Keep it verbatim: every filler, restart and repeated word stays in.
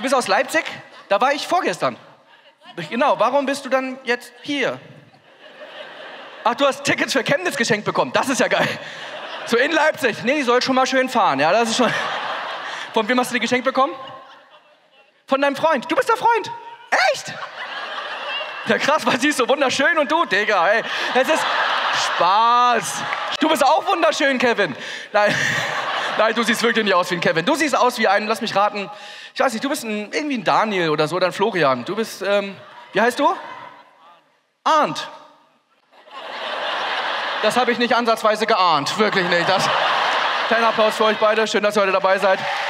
Du bist aus Leipzig? Da war ich vorgestern. Genau, warum bist du dann jetzt hier? Ach, du hast Tickets für Chemnitz geschenkt bekommen. Das ist ja geil. So in Leipzig. Nee, die soll schon mal schön fahren. Ja, das ist schon... Von wem hast du die geschenkt bekommen? Von deinem Freund. Du bist der Freund. Echt? Ja, krass, weil sie ist so wunderschön und du, Digga, ey. Es ist Spaß. Du bist auch wunderschön, Kevin. Nein, nein, du siehst wirklich nicht aus wie ein Kevin. Du siehst aus wie ein, lass mich raten, ich weiß nicht, du bist ein, irgendwie ein Daniel oder so, oder ein Florian. Du bist, ähm, wie heißt du? Arndt. Das habe ich nicht ansatzweise geahnt, wirklich nicht. Das, kleiner Applaus für euch beide, schön, dass ihr heute dabei seid.